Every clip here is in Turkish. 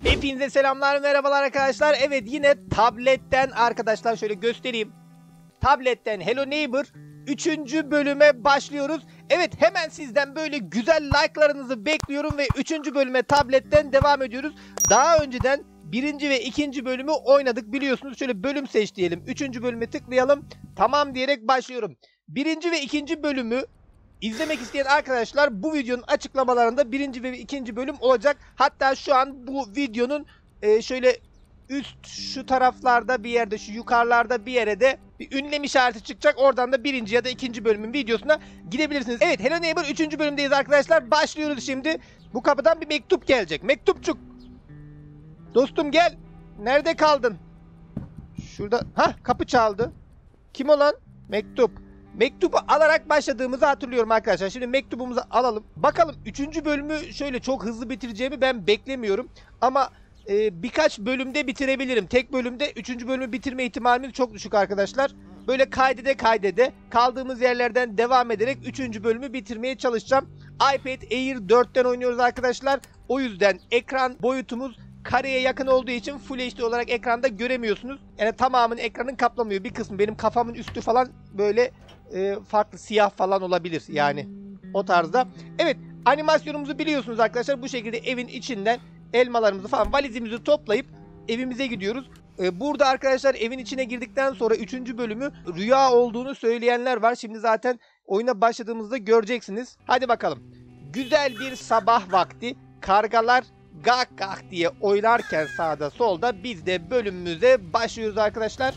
Hepinize selamlar, merhabalar arkadaşlar. Evet, yine tabletten arkadaşlar, şöyle göstereyim. Tabletten Hello Neighbor 3. bölüme başlıyoruz. Evet, hemen sizden böyle güzel like'larınızı bekliyorum ve 3. bölüme tabletten devam ediyoruz. Daha önceden 1. ve 2. bölümü oynadık biliyorsunuz. Şöyle bölüm seç diyelim. 3. bölüme tıklayalım. Tamam diyerek başlıyorum. 1. ve 2. bölümü İzlemek isteyen arkadaşlar bu videonun açıklamalarında 1. ve 2. bölüm olacak. Hatta şu an bu videonun şöyle üst şu taraflarda bir yerde, şu yukarılarda bir yere de bir ünlem işareti çıkacak. Oradan da 1. ya da 2. bölümün videosuna gidebilirsiniz. Evet, Hello Neighbor 3. bölümdeyiz arkadaşlar. Başlıyoruz şimdi. Bu kapıdan bir mektup gelecek. Mektupçuk. Dostum gel. Nerede kaldın? Şurada. Hah, kapı çaldı. Kim olan? Mektup. Mektubu alarak başladığımızı hatırlıyorum arkadaşlar. Şimdi mektubumuzu alalım. Bakalım 3. bölümü şöyle çok hızlı bitireceğimi ben beklemiyorum. Ama birkaç bölümde bitirebilirim. Tek bölümde 3. bölümü bitirme ihtimalimiz çok düşük arkadaşlar. Böyle kaydede kaldığımız yerlerden devam ederek 3. bölümü bitirmeye çalışacağım. iPad Air 4'ten oynuyoruz arkadaşlar. O yüzden ekran boyutumuz kareye yakın olduğu için Full HD olarak ekranda göremiyorsunuz. Yani tamamını ekranın kaplamıyor. Bir kısmı benim kafamın üstü falan böyle farklı siyah falan olabilir yani o tarzda. Evet, animasyonumuzu biliyorsunuz arkadaşlar. Bu şekilde evin içinden elmalarımızı falan valizimizi toplayıp evimize gidiyoruz. Burada arkadaşlar evin içine girdikten sonra 3. bölümü rüya olduğunu söyleyenler var. Şimdi zaten oyuna başladığımızda göreceksiniz. Hadi bakalım. Güzel bir sabah vakti kargalar gak gak diye oynarken sağda solda biz de bölümümüze başlıyoruz arkadaşlar.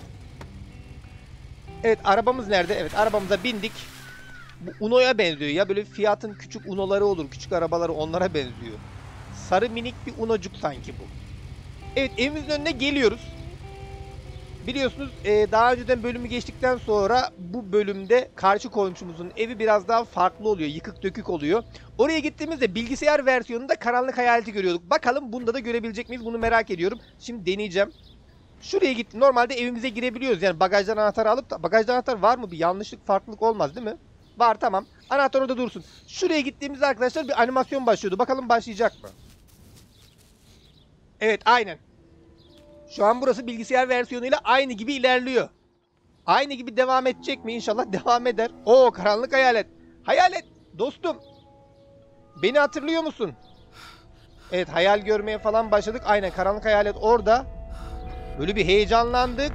Evet, arabamız nerede? Evet, arabamıza bindik. Bu Uno'ya benziyor ya. Böyle Fiat'ın küçük Uno'ları olur. Küçük arabaları, onlara benziyor. Sarı minik bir Uno'cuk sanki bu. Evet, evimizin önüne geliyoruz. Biliyorsunuz daha önceden bölümü geçtikten sonra bu bölümde karşı komşumuzun evi biraz daha farklı oluyor. Yıkık dökük oluyor. Oraya gittiğimizde bilgisayar versiyonunda karanlık hayaleti görüyorduk. Bakalım bunda da görebilecek miyiz? Bunu merak ediyorum. Şimdi deneyeceğim. Şuraya gittim. Normalde evimize girebiliyoruz. Yani bagajdan anahtarı alıp da... Bagajda anahtar var mı? Bir yanlışlık, farklılık olmaz değil mi? Var, tamam. Anahtar orada dursun. Şuraya gittiğimizde arkadaşlar bir animasyon başlıyordu. Bakalım başlayacak mı? Evet, aynen. Şu an burası bilgisayar versiyonuyla aynı gibi ilerliyor. Aynı gibi devam edecek mi? İnşallah devam eder. Oo, karanlık hayalet. Hayalet dostum. Beni hatırlıyor musun? Evet, hayal görmeye falan başladık. Aynen, karanlık hayalet orada. Böyle bir heyecanlandık.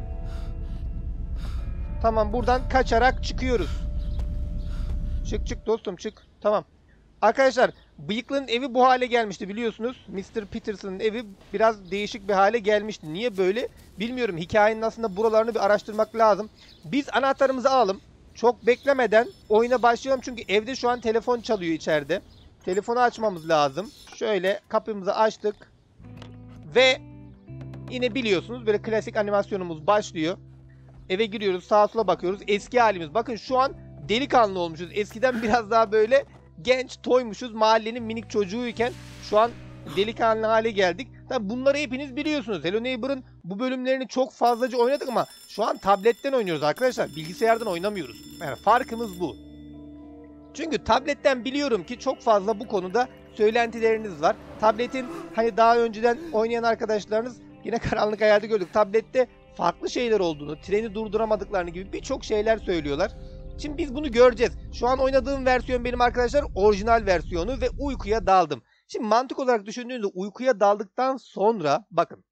Tamam, buradan kaçarak çıkıyoruz. Çık dostum, çık. Tamam. Arkadaşlar, bıyıklının evi bu hale gelmişti biliyorsunuz. Mr. Peterson'ın evi biraz değişik bir hale gelmişti. Niye böyle bilmiyorum. Hikayenin aslında buralarını bir araştırmak lazım. Biz anahtarımızı alalım. Çok beklemeden oyuna başlayalım. Çünkü evde şu an telefon çalıyor içeride. Telefonu açmamız lazım. Şöyle kapımızı açtık. Ve yine biliyorsunuz böyle klasik animasyonumuz başlıyor. Eve giriyoruz, sağa sola bakıyoruz. Eski halimiz. Bakın şu an delikanlı olmuşuz. Eskiden biraz daha böyle genç, toymuşuz. Mahallenin minik çocuğuyken şu an delikanlı hale geldik. Tabi bunları hepiniz biliyorsunuz. Hello Neighbor'ın bu bölümlerini çok fazlaca oynadık ama şu an tabletten oynuyoruz arkadaşlar. Bilgisayardan oynamıyoruz. Yani farkımız bu. Çünkü tabletten biliyorum ki çok fazla bu konuda söylentileriniz var. Tabletin hani daha önceden oynayan arkadaşlarınız yine karanlık hayalde gördük. Tablette farklı şeyler olduğunu, treni durduramadıklarını gibi birçok şeyler söylüyorlar. Şimdi biz bunu göreceğiz. Şu an oynadığım versiyon benim arkadaşlar orijinal versiyonu ve uykuya daldım. Şimdi mantık olarak düşündüğünüzde uykuya daldıktan sonra bakın.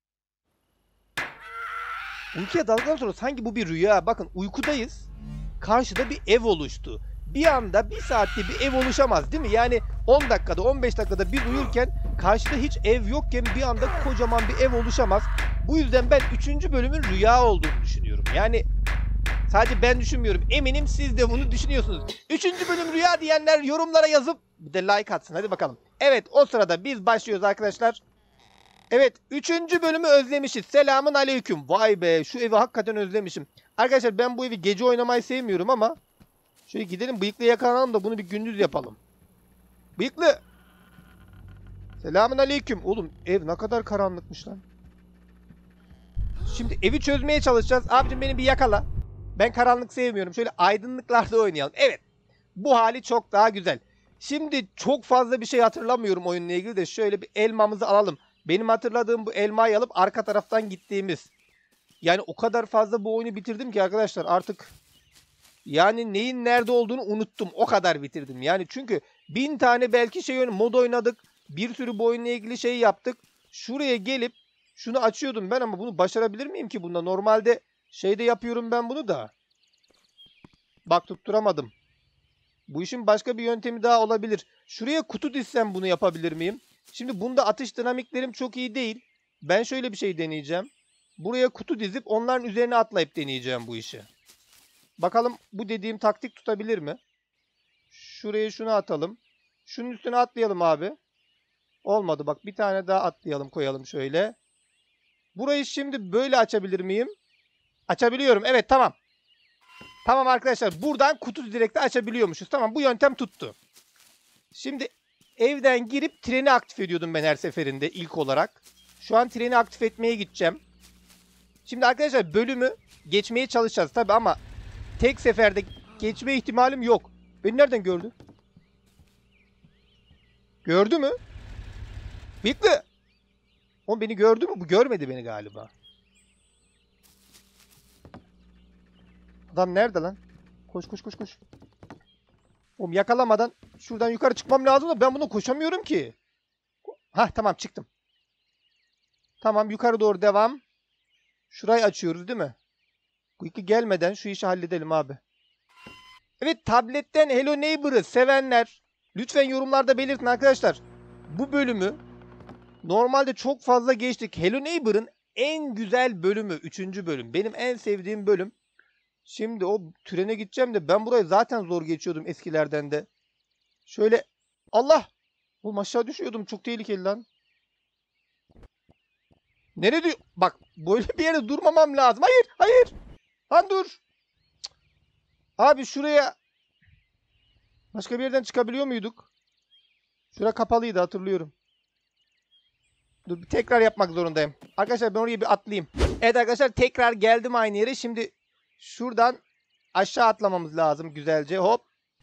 Uykuya daldıktan sonra sanki bu bir rüya. Bakın, uykudayız. Karşıda bir ev oluştu. Bir anda bir saatte bir ev oluşamaz değil mi? Yani 10 dakikada 15 dakikada biz uyurken karşıda hiç ev yokken bir anda kocaman bir ev oluşamaz. Bu yüzden ben 3. bölümün rüya olduğunu düşünüyorum. Yani sadece ben düşünmüyorum. Eminim siz de bunu düşünüyorsunuz. 3. bölüm rüya diyenler yorumlara yazıp bir de like atsın. Hadi bakalım. Evet, o sırada biz başlıyoruz arkadaşlar. Evet, 3. bölümü özlemişiz. Selamun aleyküm. Vay be, şu evi hakikaten özlemişim. Arkadaşlar ben bu evi gece oynamayı sevmiyorum ama şöyle gidelim bıyıklıya yakalanalım da bunu bir gündüz yapalım. Bıyıklı. Selamun aleyküm. Oğlum ev ne kadar karanlıkmış lan. Şimdi evi çözmeye çalışacağız. Abicim beni bir yakala. Ben karanlık sevmiyorum. Şöyle aydınlıklarda oynayalım. Evet. Bu hali çok daha güzel. Şimdi çok fazla bir şey hatırlamıyorum oyunla ilgili de şöyle bir elmamızı alalım. benim hatırladığım bu elmayı alıp arka taraftan gittiğimiz. Yani o kadar fazla bu oyunu bitirdim ki arkadaşlar artık yani neyin nerede olduğunu unuttum. O kadar bitirdim. Yani çünkü 1000 tane belki mod oynadık. Bir sürü bu oyunla ilgili şey yaptık. Şuraya gelip şunu açıyordum ben ama bunu başarabilir miyim ki bunda? Normalde şeyde yapıyorum ben bunu da. Bak tutturamadım. Bu işin başka bir yöntemi daha olabilir. Şuraya kutu dizsem bunu yapabilir miyim? Şimdi bunda atış dinamiklerim çok iyi değil. Ben şöyle bir şey deneyeceğim. Buraya kutu dizip onların üzerine atlayıp deneyeceğim bu işi. Bakalım bu dediğim taktik tutabilir mi? Şuraya şunu atalım. Şunun üstüne atlayalım abi. Olmadı bak bir tane daha atlayalım koyalım şöyle. Burayı şimdi böyle açabilir miyim? Açabiliyorum. Evet tamam. Tamam arkadaşlar buradan kutu direkt açabiliyormuşuz. Tamam bu yöntem tuttu. Şimdi evden girip treni aktif ediyordum ben her seferinde ilk olarak. Şu an treni aktif etmeye gideceğim. Şimdi arkadaşlar bölümü geçmeye çalışacağız tabi ama tek seferde geçme ihtimalim yok. Beni nereden gördü? Gördü mü? Bıyıklı. O beni gördü mü? Bu görmedi beni galiba. Adam nerede lan? Koş koş koş koş. Oğlum yakalamadan şuradan yukarı çıkmam lazım da ben buna koşamıyorum ki. Hah tamam çıktım. Tamam yukarı doğru devam. Şurayı açıyoruz değil mi? Bıyıklı gelmeden şu işi halledelim abi. Evet tabletten Hello Neighbor'ı sevenler lütfen yorumlarda belirtin arkadaşlar. Bu bölümü normalde çok fazla geçtik. Hello Neighbor'ın en güzel bölümü 3. bölüm. Benim en sevdiğim bölüm. Şimdi o trene gideceğim de ben burayı zaten zor geçiyordum eskilerden de. Şöyle Allah! Oğlum aşağı düşüyordum. Çok tehlikeli lan. Nerede? Bak böyle bir yere durmamam lazım. Hayır! Hayır! Lan dur! Cık. Abi şuraya başka bir yerden çıkabiliyor muyduk? Şura kapalıydı hatırlıyorum. Dur bir tekrar yapmak zorundayım. Arkadaşlar ben oraya bir atlayayım. Evet arkadaşlar tekrar geldim aynı yere. Şimdi şuradan aşağı atlamamız lazım güzelce. Hop.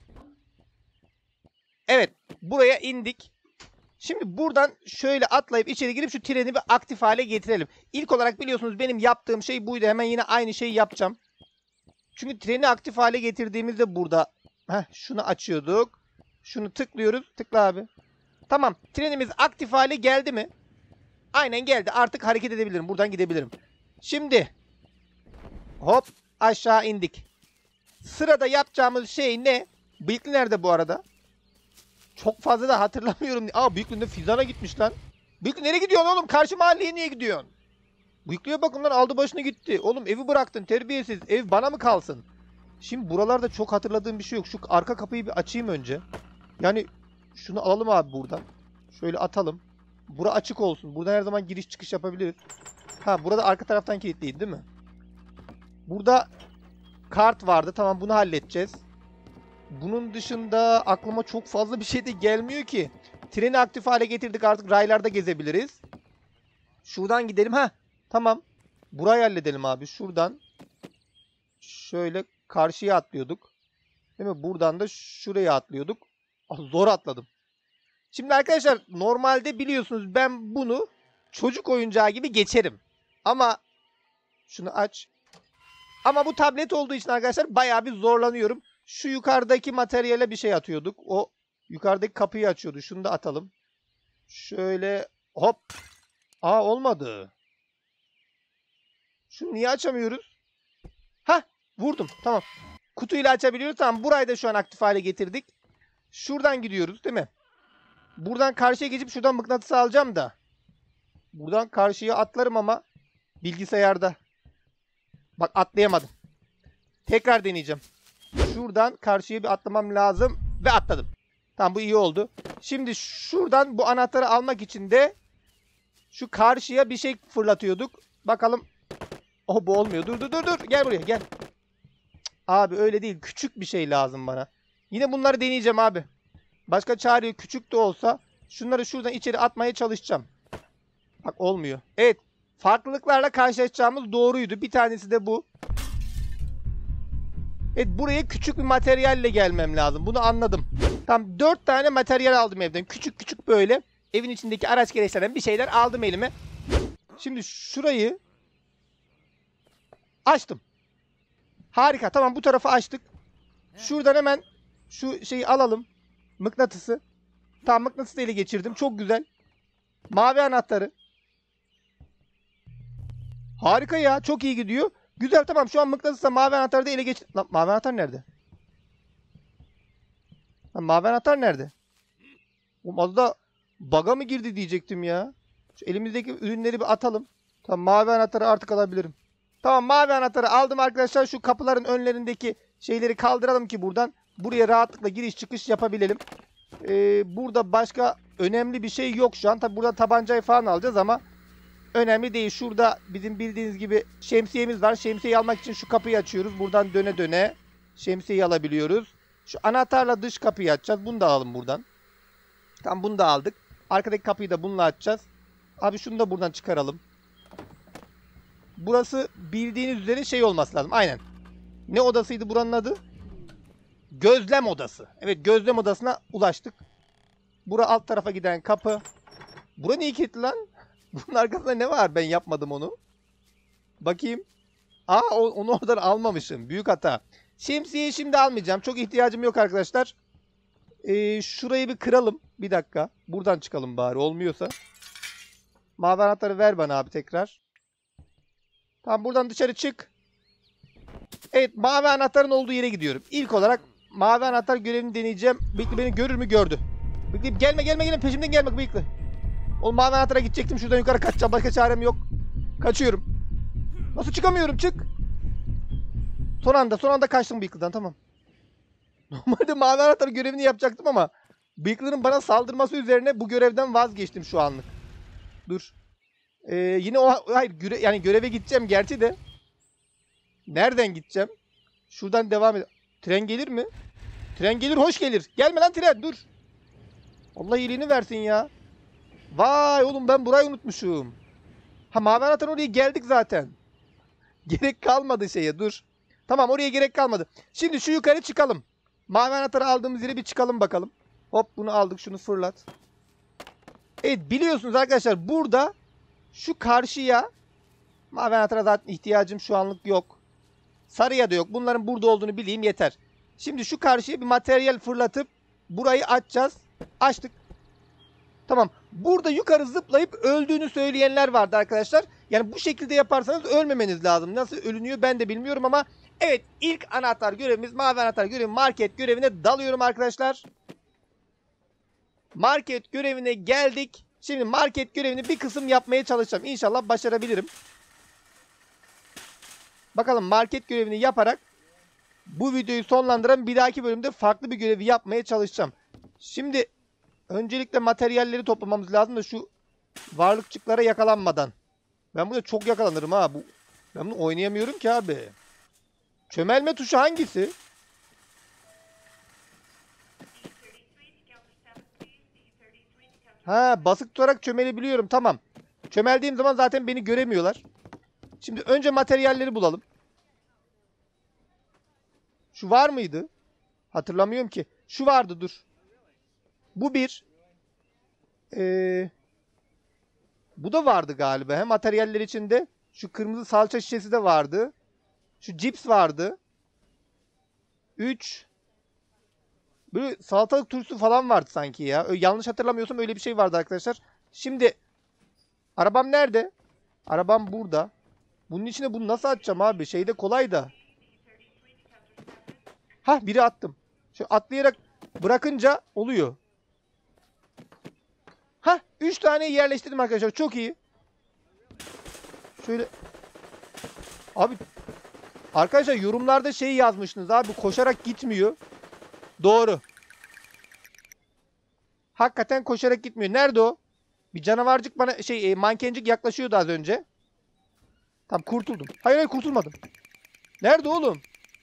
Evet. Buraya indik. Şimdi buradan şöyle atlayıp içeri girip şu treni bir aktif hale getirelim. İlk olarak biliyorsunuz benim yaptığım şey buydu. Hemen yine aynı şeyi yapacağım. Çünkü treni aktif hale getirdiğimizde burada şunu açıyorduk. Şunu tıklıyoruz. Tıkla abi. Tamam. Trenimiz aktif hale geldi mi? Aynen geldi. Artık hareket edebilirim. Buradan gidebilirim. Şimdi hop aşağı indik. Sırada yapacağımız şey ne? Bıyıklı nerede bu arada? Çok fazla da hatırlamıyorum. Aa Bıyıklı da Fizan'a gitmiş lan. Bıyıklı nereye gidiyorsun oğlum? Karşı mahalleye niye gidiyorsun? Bıyıklıya bakın lan aldı başını gitti. Oğlum evi bıraktın terbiyesiz. Ev bana mı kalsın? Şimdi buralarda çok hatırladığım bir şey yok. Şu arka kapıyı bir açayım önce. Yani şunu alalım abi buradan. Şöyle atalım. Bura açık olsun. Buradan her zaman giriş çıkış yapabiliriz. Ha burada arka taraftan kilitliydi değil mi? Burada kart vardı. Tamam bunu halledeceğiz. Bunun dışında aklıma çok fazla bir şey de gelmiyor ki. Treni aktif hale getirdik artık raylarda gezebiliriz. Şuradan gidelim. Ha tamam. Burayı halledelim abi. Şuradan şöyle karşıya atlıyorduk. Değil mi? Buradan da şuraya atlıyorduk. Ah, zor atladım. Şimdi arkadaşlar normalde biliyorsunuz ben bunu çocuk oyuncağı gibi geçerim. Ama şunu aç. Ama bu tablet olduğu için arkadaşlar bayağı bir zorlanıyorum. Şu yukarıdaki materyale bir şey atıyorduk. O yukarıdaki kapıyı açıyordu. Şunu da atalım. Şöyle hop. Aa olmadı. Şunu niye açamıyoruz? Hah vurdum. Tamam. Kutuyla açabiliyoruz. Tamam burayı da şu an aktif hale getirdik. Şuradan gidiyoruz değil mi? Buradan karşıya geçip şuradan mıknatısı alacağım da. Buradan karşıya atlarım ama bilgisayarda. Bak atlayamadım. Tekrar deneyeceğim. Şuradan karşıya bir atlamam lazım. Ve atladım. Tamam bu iyi oldu. Şimdi şuradan bu anahtarı almak için de şu karşıya bir şey fırlatıyorduk. Bakalım. Oh bu olmuyor. Dur dur dur dur. Gel buraya gel. Cık, abi öyle değil. Küçük bir şey lazım bana. Yine bunları deneyeceğim abi. Başka çare yok. Küçük de olsa şunları şuradan içeri atmaya çalışacağım. Bak olmuyor. Evet. Farklılıklarla karşılaşacağımız doğruydu. Bir tanesi de bu. Evet buraya küçük bir materyalle gelmem lazım. Bunu anladım. Tam 4 tane materyal aldım evden. Küçük küçük böyle. evin içindeki araç gereçlerden bir şeyler aldım elime. Şimdi şurayı açtım. Harika. Tamam, bu tarafı açtık. Şuradan hemen şu şeyi alalım. Mıknatısı. Tamam, mıknatısı da ele geçirdim. Çok güzel. Mavi anahtarı. Harika ya. Çok iyi gidiyor. Güzel, tamam. Şu an mıknatısla mavi anahtarı da ele geç... Lan, mavi anahtar nerede? Lan, mavi anahtar nerede? Oğlum, az da bug'a mı girdi diyecektim ya. Şu elimizdeki ürünleri bir atalım. Tamam, mavi anahtarı artık alabilirim. Tamam, mavi anahtarı aldım arkadaşlar. Şu kapıların önlerindeki şeyleri kaldıralım ki buradan buraya rahatlıkla giriş çıkış yapabilelim. Burada başka önemli bir şey yok şu an. Tabi burada tabancayı falan alacağız ama önemli değil. Şurada bizim bildiğiniz gibi şemsiyemiz var. Şemsiyeyi almak için şu kapıyı açıyoruz. Buradan döne döne şemsiyeyi alabiliyoruz. Şu anahtarla dış kapıyı açacağız. Bunu da alalım buradan. Tamam, bunu da aldık. Arkadaki kapıyı da bununla açacağız. Abi şunu da buradan çıkaralım. Burası bildiğiniz üzere şey olması lazım. Aynen. Ne odasıydı buranın adı? Gözlem odası. Evet, gözlem odasına ulaştık. Bura alt tarafa giden kapı. Bura niye kilitli lan? Bunun arkasında ne var? Ben yapmadım onu. Bakayım. Aa, onu oradan almamışım. Büyük hata. Şemsiyeyi şimdi almayacağım. Çok ihtiyacım yok arkadaşlar. Şurayı bir kıralım. Bir dakika. Buradan çıkalım bari. Olmuyorsa. Mavi anahtarı ver bana abi tekrar. Tamam, buradan dışarı çık. Evet, mavi anahtarın olduğu yere gidiyorum. İlk olarak mavi anahtar görevini deneyeceğim. Bıyıklı beni görür mü? Gördü. Bıyıklı gelme peşimden gelme Bıyıklı. Oğlum, mavi anahtara gidecektim. Şuradan yukarı kaçacağım. Başka çarem yok. Kaçıyorum. Nasıl çıkamıyorum? Çık. Son anda kaçtım Bıyıklı'dan. Tamam. Normalde mavi anahtar görevini yapacaktım ama Bıyıklı'nın bana saldırması üzerine bu görevden vazgeçtim şu anlık. Dur. Yine hayır, yani göreve gideceğim gerçi de. Nereden gideceğim? Şuradan devam edelim. Tren gelir mi? Tren gelir, hoş gelir. Gelme lan tren, dur. Allah iyiliğini versin ya. Vay oğlum, ben burayı unutmuşum. Ha, mavi anahtar, oraya geldik zaten. Gerek kalmadı şeye, dur. Tamam, oraya gerek kalmadı. Şimdi şu yukarı çıkalım. Mavi anahtarı aldığımız yere bir çıkalım bakalım. Hop, bunu aldık, şunu fırlat. Evet, biliyorsunuz arkadaşlar, burada şu karşıya mavi anahtara zaten ihtiyacım şu anlık yok. Sarıya da yok. Bunların burada olduğunu bileyim yeter. Şimdi şu karşıya bir materyal fırlatıp burayı açacağız. Açtık. Tamam. Burada yukarı zıplayıp öldüğünü söyleyenler vardı arkadaşlar. Yani bu şekilde yaparsanız ölmemeniz lazım. Nasıl ölünüyor ben de bilmiyorum ama evet, ilk anahtar görevimiz, mavi anahtar görevi, market görevine dalıyorum arkadaşlar. Market görevine geldik. Şimdi market görevini bir kısım yapmaya çalışacağım. İnşallah başarabilirim. Bakalım, market görevini yaparak bu videoyu sonlandıran bir dahaki bölümde farklı bir görevi yapmaya çalışacağım. Şimdi öncelikle materyalleri toplamamız lazım da şu varlıkçıklara yakalanmadan. Ben burada çok yakalanırım ha. Ben bunu oynayamıyorum ki abi. Çömelme tuşu hangisi? Ha, basık tutarak çömelebiliyorum. Tamam. Çömeldiğim zaman zaten beni göremiyorlar. Şimdi önce materyalleri bulalım. Şu var mıydı? Hatırlamıyorum ki. Şu vardı, dur. Bu bir. Bu da vardı galiba. Hem materyaller içinde. Şu kırmızı salça şişesi de vardı. Şu cips vardı. 3. Böyle salatalık turşusu falan vardı sanki ya. Yanlış hatırlamıyorsam öyle bir şey vardı arkadaşlar. Şimdi arabam nerede? Arabam burada. Bunun içine bunu nasıl atacağım abi? Şeyde kolay da. Hah, biri attım. Şöyle atlayarak bırakınca oluyor. Hah, 3 tane yerleştirdim arkadaşlar. Çok iyi. Şöyle. Abi arkadaşlar, yorumlarda şey yazmışsınız abi, koşarak gitmiyor. Doğru. Hakikaten koşarak gitmiyor. Nerede o? Bir canavarcık bana mankencik yaklaşıyordu az önce. Tamam, kurtuldum. Hayır kurtulmadım. Nerede oğlum?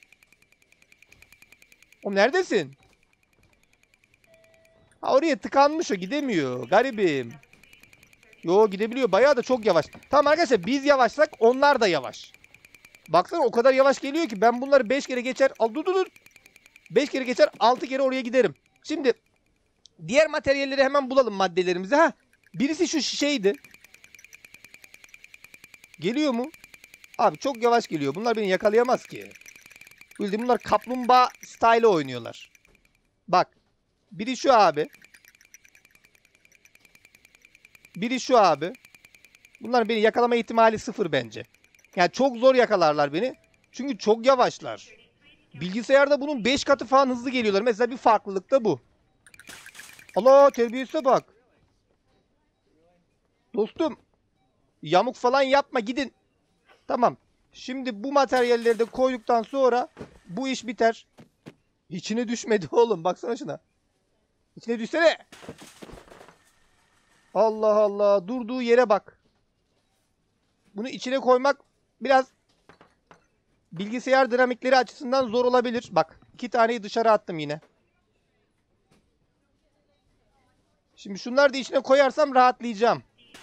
Oğlum neredesin? Ha, oraya tıkanmış o, gidemiyor. Garibim. Yo, gidebiliyor. Bayağı da çok yavaş. Tamam arkadaşlar, biz yavaşsak onlar da yavaş. Baksana, o kadar yavaş geliyor ki ben bunları 5 kere geçer. Dur. 5 kere geçer, 6 kere oraya giderim. Şimdi Diğer materyalleri hemen bulalım, maddelerimizi. Ha, birisi şu şişeydi. Geliyor mu? Abi çok yavaş geliyor. Bunlar beni yakalayamaz ki. Bildiğin bunlar kaplumbağa style oynuyorlar. Bak. Biri şu abi. Biri şu abi. Bunlar beni yakalama ihtimali sıfır bence. Yani çok zor yakalarlar beni. Çünkü çok yavaşlar. Bilgisayarda bunun 5 katı falan hızlı geliyorlar. Mesela bir farklılık da bu. Allah, terbiyesize bak. Dostum. Yamuk falan yapma, gidin. Tamam. Şimdi bu materyalleri de koyduktan sonra bu iş biter. İçine düşmedi oğlum. Baksana şuna. İçine düşsene. Allah Allah. Durduğu yere bak. Bunu içine koymak biraz bilgisayar dinamikleri açısından zor olabilir. Bak. 2 taneyi dışarı attım yine. Şimdi şunları da içine koyarsam rahatlayacağım.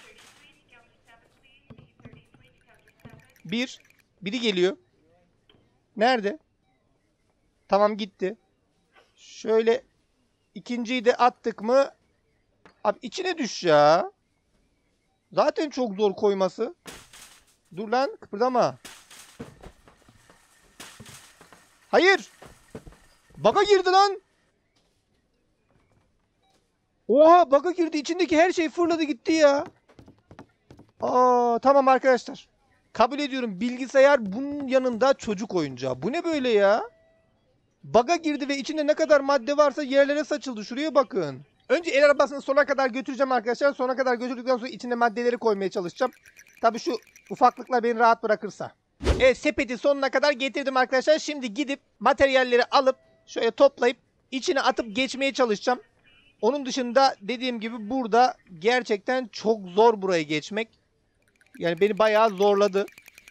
Biri geliyor. Nerede? Tamam, gitti. Şöyle ikinciyi de attık mı? Abi içine düş ya. Zaten çok zor koyması. Dur lan, kıpırdama. Hayır. Bug'a girdi lan. Oha, bug'a girdi. İçindeki her şey fırladı gitti ya. Tamam arkadaşlar. Kabul ediyorum, bilgisayar bunun yanında çocuk oyuncağı. Bu ne böyle ya? Bug'a girdi ve içinde ne kadar madde varsa yerlere saçıldı. Şuraya bakın. Önce el arabasını sona kadar götüreceğim arkadaşlar. Sona kadar götürdükten sonra içine maddeleri koymaya çalışacağım. Tabii şu ufaklıkla beni rahat bırakırsa. Evet, sepeti sonuna kadar getirdim arkadaşlar. Şimdi gidip materyalleri alıp şöyle toplayıp içine atıp geçmeye çalışacağım. Onun dışında dediğim gibi burada gerçekten çok zor burayı geçmek. Yani beni bayağı zorladı.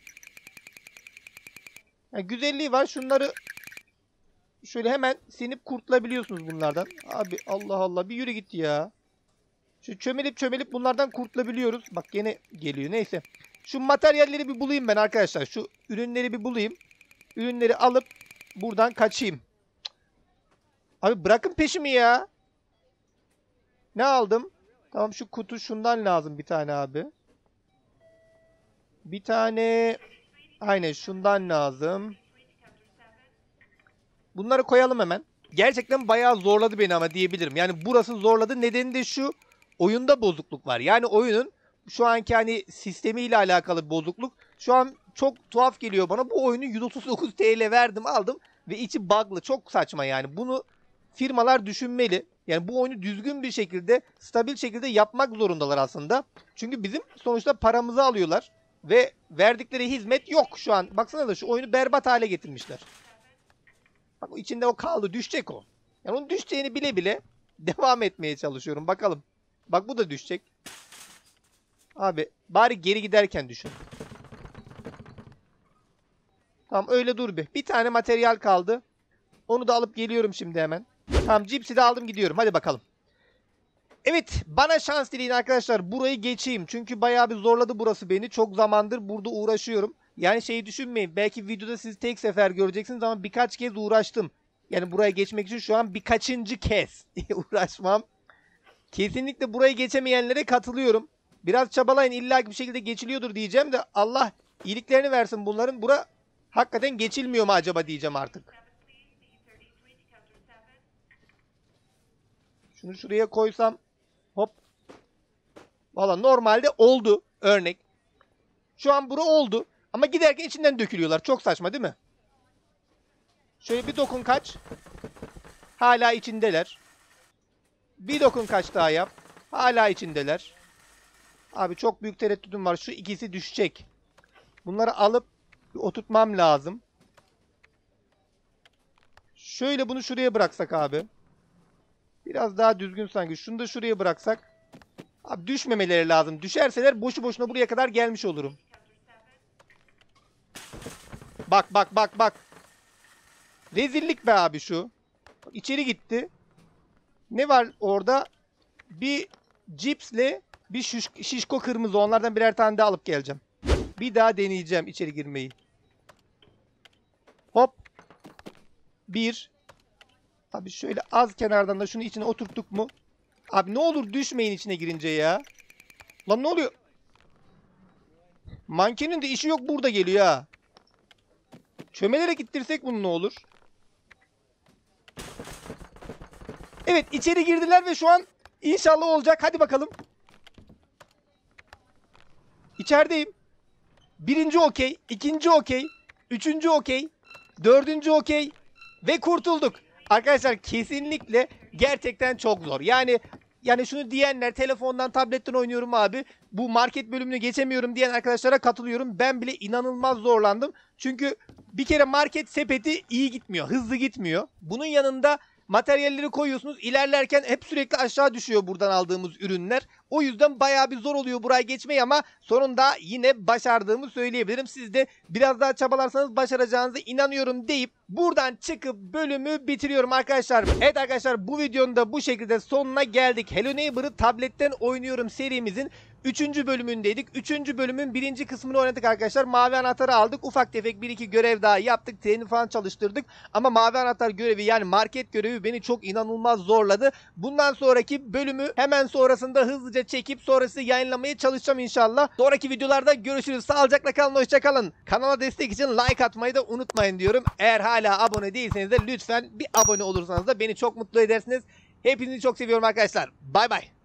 Yani güzelliği var. Şunları şöyle hemen sinip kurtulabiliyorsunuz bunlardan. Abi Allah Allah, bir yürü git ya. Şu çömelip bunlardan kurtulabiliyoruz. Bak gene geliyor, neyse. Şu materyalleri bir bulayım ben arkadaşlar. Şu ürünleri bir bulayım. Ürünleri alıp buradan kaçayım. Abi bırakın peşimi ya. Ne aldım? Tamam, şu kutu şundan lazım bir tane abi. Bir tane aynen şundan lazım. Bunları koyalım hemen. Gerçekten bayağı zorladı beni ama diyebilirim. Yani burası zorladı. Nedeni de şu. Oyunda bozukluk var. Yani oyunun şu anki hani sistemiyle alakalı bir bozukluk. Şu an çok tuhaf geliyor bana. Bu oyunu 139 TL verdim, aldım ve içi bug'lı. Çok saçma yani. Bunu firmalar düşünmeli. Yani bu oyunu düzgün bir şekilde, stabil şekilde yapmak zorundalar aslında. Çünkü bizim sonuçta paramızı alıyorlar ve verdikleri hizmet yok şu an. Baksana da şu oyunu berbat hale getirmişler. Bak, içinde o kaldı. Düşecek o. Yani onun düşeceğini bile bile devam etmeye çalışıyorum. Bakalım. Bak, bu da düşecek. Abi bari geri giderken düşün. Tamam, öyle dur bir. Bir tane materyal kaldı. Onu da alıp geliyorum şimdi hemen. Tamam, cipsi de aldım, gidiyorum. Hadi bakalım. Evet, bana şans dileyin arkadaşlar. Burayı geçeyim. Çünkü bayağı bir zorladı burası beni. Çok zamandır burada uğraşıyorum. Yani şeyi düşünmeyin. Belki videoda siz tek sefer göreceksiniz ama birkaç kez uğraştım. Yani buraya geçmek için şu an birkaçıncı kez uğraşmam. Kesinlikle burayı geçemeyenlere katılıyorum. Biraz çabalayın, illa bir şekilde geçiliyordur diyeceğim de Allah iyiliklerini versin bunların. Bura hakikaten geçilmiyor mu acaba diyeceğim artık. Şunu şuraya koysam hop. Valla normalde oldu örnek. Şu an bura oldu ama giderken içinden dökülüyorlar. Çok saçma değil mi? Şöyle bir dokun kaç. Hala içindeler. Bir dokun kaç daha yap. Hala içindeler. Abi çok büyük tereddütüm var. Şu ikisi düşecek. Bunları alıp oturtmam lazım. Şöyle bunu şuraya bıraksak abi. Biraz daha düzgün sanki. Şunu da şuraya bıraksak. Abi düşmemeleri lazım. Düşerseler boşu boşuna buraya kadar gelmiş olurum. Bak bak bak bak. Rezillik be abi şu. İçeri gitti. Ne var orada? Bir cipsle bir şişko kırmızı. Onlardan birer tane daha alıp geleceğim. Bir daha deneyeceğim içeri girmeyi. Hop. Bir. Abi şöyle az kenardan da şunu içine oturttuk mu? Abi ne olur düşmeyin içine girince ya. Lan ne oluyor? Mankenin de işi yok burada geliyor ha. Çömelerek ittirsek bunu ne olur? Evet içeri girdiler ve şu an inşallah olacak. Hadi bakalım. İçerideyim. Birinci okey. İkinci okey. Üçüncü okey. Dördüncü okey. Ve kurtulduk. Arkadaşlar kesinlikle gerçekten çok zor. Yani şunu diyenler telefondan tabletten oynuyorum abi. Bu market bölümünü geçemiyorum diyen arkadaşlara katılıyorum. Ben bile inanılmaz zorlandım. Çünkü bir kere market sepeti iyi gitmiyor. Hızlı gitmiyor. Bunun yanında materyalleri koyuyorsunuz. İlerlerken hep sürekli aşağı düşüyor buradan aldığımız ürünler. O yüzden bayağı bir zor oluyor buraya geçmeyi ama sonunda yine başardığımı söyleyebilirim. Siz de biraz daha çabalarsanız başaracağınıza inanıyorum deyip buradan çıkıp bölümü bitiriyorum arkadaşlar. Evet arkadaşlar bu videonun da bu şekilde sonuna geldik. Hello Neighbor'ı tabletten oynuyorum serimizin 3. bölümündeydik. 3. bölümün 1. kısmını oynadık arkadaşlar. Mavi anahtarı aldık. Ufak tefek 1-2 görev daha yaptık. Treni falan çalıştırdık. Ama mavi anahtar görevi yani market görevi beni çok inanılmaz zorladı. Bundan sonraki bölümü hemen sonrasında hızlıca çekip sonrası yayınlamaya çalışacağım inşallah. Sonraki videolarda görüşürüz. Sağlıcakla kalın. Hoşça kalın. Kanala destek için like atmayı da unutmayın diyorum. Eğer hala abone değilseniz de lütfen bir abone olursanız da beni çok mutlu edersiniz. Hepinizi çok seviyorum arkadaşlar. Bay bay.